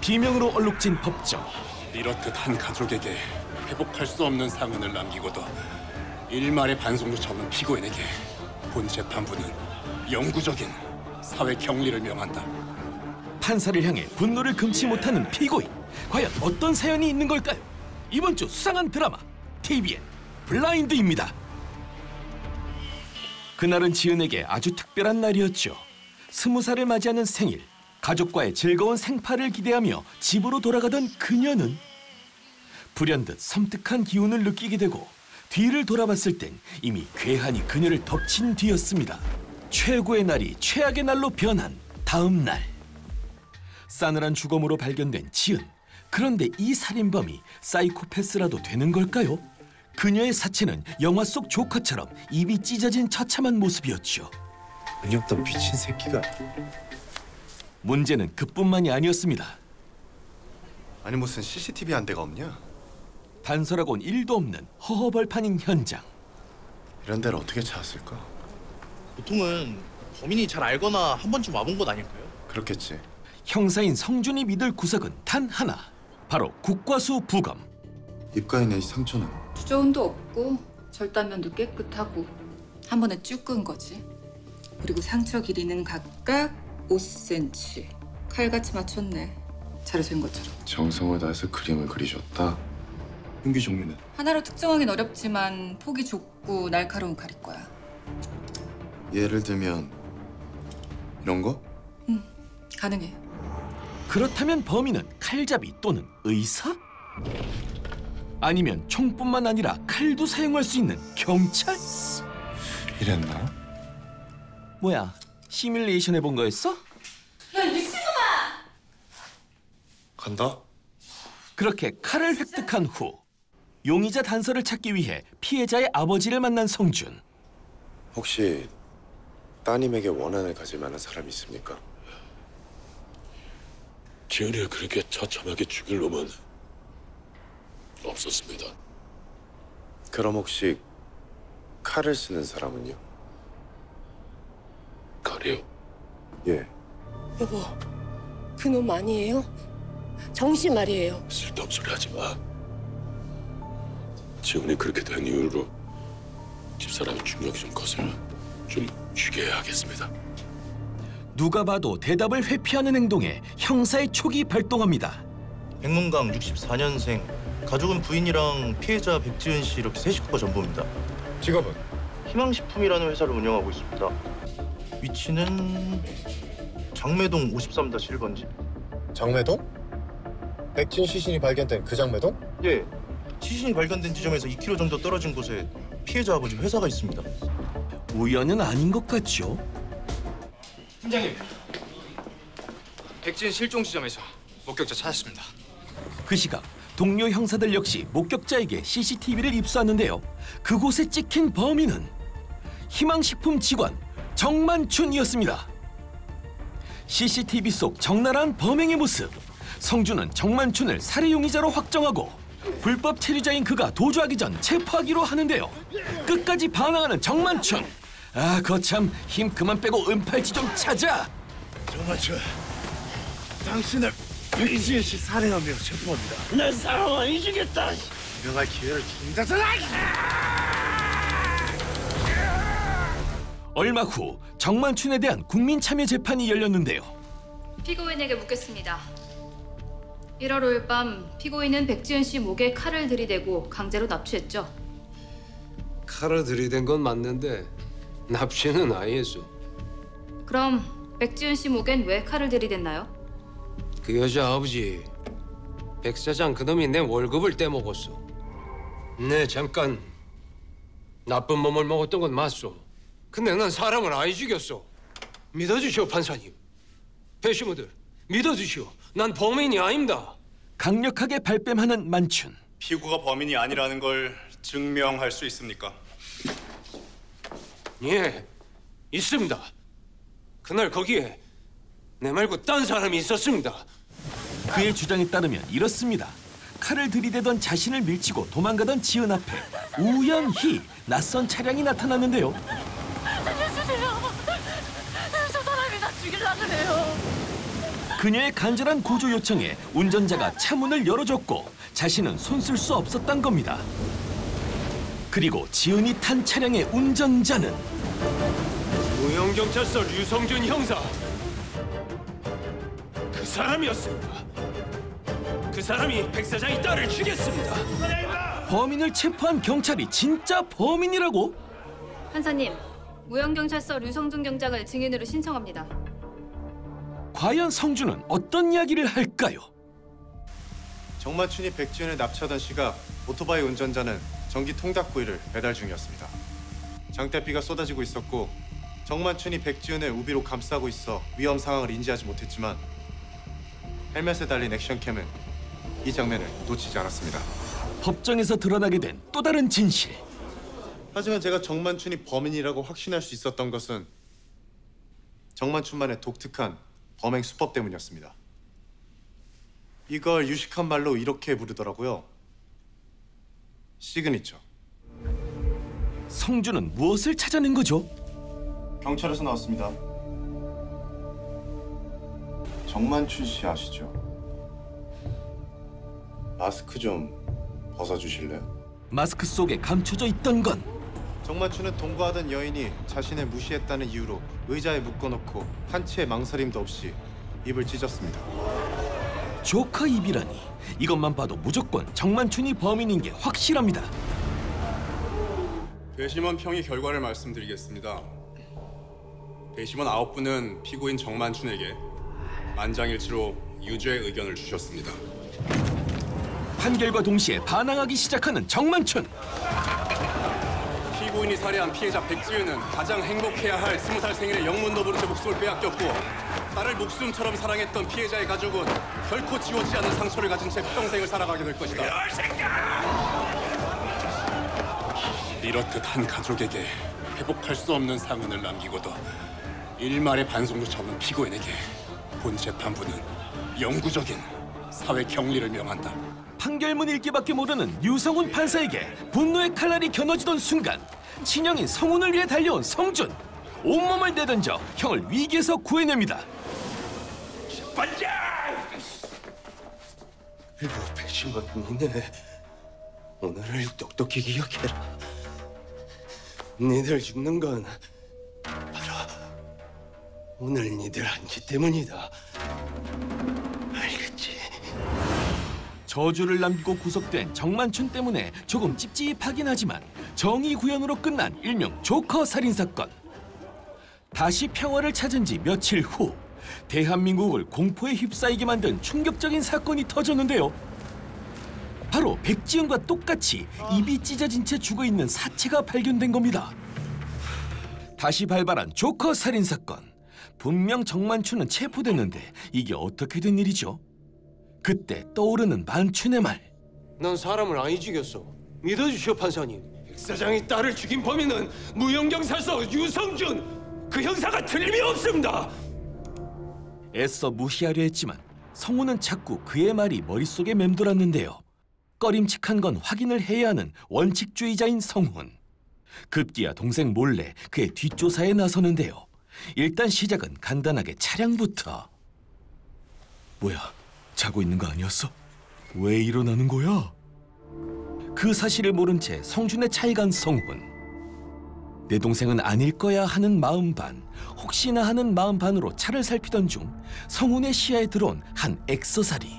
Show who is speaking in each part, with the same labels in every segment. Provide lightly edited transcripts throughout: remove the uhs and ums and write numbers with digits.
Speaker 1: 비명으로 얼룩진 법정.
Speaker 2: 이렇듯 한 가족에게 회복할 수 없는 상흔을 남기고도 일말의 반성조차 없는 피고인에게 본 재판부는 영구적인 사회 격리를 명한다.
Speaker 1: 판사를 향해 분노를 금치 못하는 피고인. 과연 어떤 사연이 있는 걸까요? 이번 주 수상한 드라마 TVN 블라인드입니다. 그날은 지은에게 아주 특별한 날이었죠. 20살을 맞이하는 생일. 가족과의 즐거운 생파를 기대하며 집으로 돌아가던 그녀는 불현듯 섬뜩한 기운을 느끼게 되고 뒤를 돌아봤을 땐 이미 괴한이 그녀를 덮친 뒤였습니다. 최고의 날이 최악의 날로 변한 다음 날. 싸늘한 주검으로 발견된 지은. 그런데 이 살인범이 사이코패스라도 되는 걸까요? 그녀의 사체는 영화 속 조커처럼 입이 찢어진 처참한 모습이었죠.
Speaker 3: 어이없던 미친 새끼가.
Speaker 1: 문제는 그뿐만이 아니었습니다.
Speaker 3: 아니 무슨 CCTV 한 대가 없냐?
Speaker 1: 단서라곤 1도 없는 허허벌판인 현장.
Speaker 3: 이런 데를 어떻게 찾았을까?
Speaker 4: 보통은 범인이 잘 알거나 한 번쯤 와본 곳 아닐까요?
Speaker 3: 그렇겠지.
Speaker 1: 형사인 성준이 믿을 구석은 단 하나. 바로 국과수 부검.
Speaker 3: 입가에 내 상처는?
Speaker 5: 주저운도 없고 절단면도 깨끗하고 한 번에 쭉 끈 거지. 그리고 상처 길이는 각각 5cm. 칼같이 맞췄네. 자료 센 것처럼.
Speaker 3: 정성을 다해서 그림을 그리셨다. 흉기 종류는?
Speaker 5: 하나로 특정하긴 어렵지만 폭이 좁고 날카로운 칼일 거야.
Speaker 3: 예를 들면 이런 거?
Speaker 5: 가능해.
Speaker 1: 그렇다면 범인은 칼잡이 또는 의사? 아니면 총뿐만 아니라 칼도 사용할 수 있는 경찰?
Speaker 3: 이랬나?
Speaker 1: 뭐야, 시뮬레이션 해본 거였어?
Speaker 5: 야, 이 미친놈아!
Speaker 3: 간다?
Speaker 1: 그렇게 칼을 획득한 후 용의자 단서를 찾기 위해 피해자의 아버지를 만난 성준.
Speaker 6: 혹시 따님에게 원한을 가질 만한 사람이 있습니까?
Speaker 7: 지은이를 그렇게 처참하게 죽일 놈은 없었습니다.
Speaker 6: 그럼 혹시 칼을 쓰는 사람은요?
Speaker 7: 칼이요?
Speaker 6: 예.
Speaker 8: 여보, 그놈 아니에요? 정신 말이에요.
Speaker 7: 쓸데없는 소리 하지 마. 지은이 그렇게 된 이후로 집사람의 중력이 좀 커서 좀 쉬게 해야겠습니다.
Speaker 1: 누가 봐도 대답을 회피하는 행동에 형사의 촉이 발동합니다.
Speaker 4: 백문강 64년생. 가족은 부인이랑 피해자 백지은 씨 이렇게 세 식구가 전부입니다.
Speaker 3: 직업은?
Speaker 4: 희망식품이라는 회사를 운영하고 있습니다. 위치는 장매동 53-1번지.
Speaker 9: 장매동? 백진 시신이 발견된 그 장매동?
Speaker 4: 예. 시신이 발견된 지점에서 2km 정도 떨어진 곳에 피해자 아버지 회사가 있습니다.
Speaker 1: 우연은 아닌 것 같죠?
Speaker 10: 팀장님, 백진 실종 지점에서 목격자 찾았습니다.
Speaker 1: 그 시각 동료 형사들 역시 목격자에게 CCTV를 입수하는데요. 그곳에 찍힌 범인은 희망식품 직원 정만춘이었습니다. CCTV 속 적나라한 범행의 모습. 성준은 정만춘을 살해 용의자로 확정하고 불법 체류자인 그가 도주하기 전 체포하기로 하는데요. 끝까지 반항하는 정만춘. 아, 거참 힘 그만 빼고 은팔찌 좀 찾아.
Speaker 11: 정만춘, 당신을 백지은 씨 살해한 명 체포합니다. 난 사람 안 잊으겠다. 명할 기회를 준다잖아.
Speaker 1: 얼마 후 정만춘에 대한 국민참여 재판이 열렸는데요.
Speaker 12: 피고인에게 묻겠습니다. 1월 5일 밤 피고인은 백지은 씨 목에 칼을 들이대고 강제로 납치했죠.
Speaker 13: 칼을 들이댄 건 맞는데 납치는 아니었어.
Speaker 12: 그럼 백지은 씨 목엔 왜 칼을 들이댔나요?
Speaker 13: 그 여자 아버지 백 사장 그놈이 내 월급을 떼먹었어. 네, 잠깐 나쁜 몸을 먹었던 건 맞소. 근데 난 사람을 아이 죽였어. 믿어주시오, 판사님. 배심원들 믿어주시오. 난 범인이 아닙니다.
Speaker 1: 강력하게 발뺌하는 만춘.
Speaker 14: 피고가 범인이 아니라는 걸 증명할 수 있습니까?
Speaker 13: 예, 있습니다. 그날 거기에 내 말고 딴 사람이 있었습니다.
Speaker 1: 그의 주장에 따르면 이렇습니다. 칼을 들이대던 자신을 밀치고 도망가던 지은 앞에 우연히 낯선 차량이 나타났는데요.
Speaker 8: 살려주세요. 저 사람이 나 죽이려고 그래요.
Speaker 1: 그녀의 간절한 구조 요청에 운전자가 차 문을 열어줬고 자신은 손쓸 수 없었던 겁니다. 그리고 지은이 탄 차량의 운전자는
Speaker 13: 무형경찰서 류성준 형사. 그 사람이었습니다. 그 사람이 백 사장의 딸을 죽였습니다.
Speaker 1: 범인을 체포한 경찰이 진짜 범인이라고?
Speaker 12: 판사님, 무형경찰서 류성준 경장을 증인으로 신청합니다.
Speaker 1: 과연 성준은 어떤 이야기를 할까요?
Speaker 15: 정만춘이 백지은을 납치하던 시각 오토바이 운전자는 전기 통닭구이를 배달 중이었습니다. 장대비가 쏟아지고 있었고 정만춘이 백지은을 우비로 감싸고 있어 위험 상황을 인지하지 못했지만 헬멧에 달린 액션캠은 이 장면을 놓치지 않았습니다.
Speaker 1: 법정에서 드러나게 된 또 다른 진실.
Speaker 15: 하지만 제가 정만춘이 범인이라고 확신할 수 있었던 것은 정만춘만의 독특한 범행 수법 때문이었습니다. 이걸 유식한 말로 이렇게 부르더라고요. 시그니처.
Speaker 1: 성준은 무엇을 찾아낸 거죠?
Speaker 15: 경찰에서 나왔습니다. 정만춘 씨 아시죠? 마스크 좀 벗어주실래요?
Speaker 1: 마스크 속에 감춰져 있던 건
Speaker 15: 정만춘은 동거하던 여인이 자신을 무시했다는 이유로 의자에 묶어놓고 한치의 망설임도 없이 입을 찢었습니다.
Speaker 1: 조커 입이라니. 이것만 봐도 무조건 정만춘이 범인인 게 확실합니다.
Speaker 14: 배심원 평의 결과를 말씀드리겠습니다. 배심원 9분은 피고인 정만춘에게 만장일치로 유죄 의견을 주셨습니다.
Speaker 1: 판결과 동시에 반항하기 시작하는 정만춘.
Speaker 14: 피고인이 살해한 피해자 백지은은 가장 행복해야 할 20살 생일에 영문도 모른 채 목숨을 빼앗겼고 딸을 목숨처럼 사랑했던 피해자의 가족은 결코 지워지지 않는 상처를 가진 채 평생을 살아가게 될 것이다. 이렇듯 한 가족에게 회복할 수 없는 상흔을 남기고도 일말의 반성조차 없는 피고인에게 본 재판부는 영구적인 사회 격리를 명한다.
Speaker 1: 판결문 읽기밖에 모르는 유성훈 판사에게 분노의 칼날이 겨눠지던 순간 친형인 성훈을 위해 달려온 성준. 온몸을 내던져 형을 위기에서 구해냅니다.
Speaker 13: 반장! 그리고 배심원 니네 오늘을 똑똑히 기억해라. 니들 죽는 건 바로 오늘 니들 한지 때문이다. 알겠지?
Speaker 1: 저주를 남기고 구속된 정만춘 때문에 조금 찝찝하긴 하지만 정의 구현으로 끝난 일명 조커 살인사건. 다시 평화를 찾은 지 며칠 후 대한민국을 공포에 휩싸이게 만든 충격적인 사건이 터졌는데요. 바로 백지은과 똑같이 입이 찢어진 채 죽어있는 사체가 발견된 겁니다. 다시 발발한 조커 살인사건. 분명 정만춘은 체포됐는데 이게 어떻게 된 일이죠? 그때 떠오르는 만춘의 말.
Speaker 13: 난 사람을 안 죽였어. 믿어주시오 판사님. 백 사장의 딸을 죽인 범인은 무형경찰서 유성준. 그 형사가 틀림이 없습니다.
Speaker 1: 애써 무시하려 했지만 성우는 자꾸 그의 말이 머릿속에 맴돌았는데요. 꺼림칙한 건 확인을 해야 하는 원칙주의자인 성훈. 급기야 동생 몰래 그의 뒷조사에 나서는데요. 일단 시작은 간단하게 차량부터. 뭐야, 자고 있는 거 아니었어? 왜 일어나는 거야? 그 사실을 모른 채 성준의 차에 간 성훈. 내 동생은 아닐 거야 하는 마음 반, 혹시나 하는 마음 반으로 차를 살피던 중 성훈의 시야에 들어온 한 액세서리.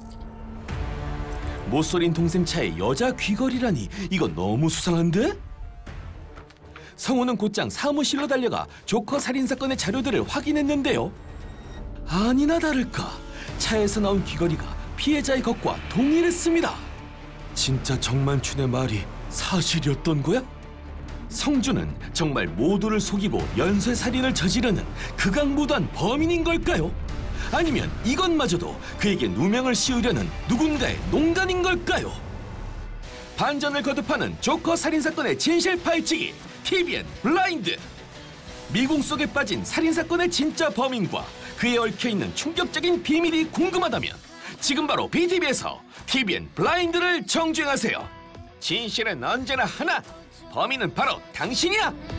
Speaker 1: 못 소린 동생 차에 여자 귀걸이라니, 이거 너무 수상한데? 성훈은 곧장 사무실로 달려가 조커 살인사건의 자료들을 확인했는데요. 아니나 다를까 차에서 나온 귀걸이가 피해자의 것과 동일했습니다. 진짜 정만춘의 말이 사실이었던 거야? 성준은 정말 모두를 속이고 연쇄살인을 저지르는 극악무도한 범인인 걸까요? 아니면 이것마저도 그에게 누명을 씌우려는 누군가의 농간인 걸까요? 반전을 거듭하는 조커 살인사건의 진실 파헤치기 TVN 블라인드. 미궁 속에 빠진 살인사건의 진짜 범인과 그에 얽혀있는 충격적인 비밀이 궁금하다면 지금 바로 BTV에서 TVN 블라인드를 정주행하세요. 진실은 언제나 하나, 범인은 바로 당신이야.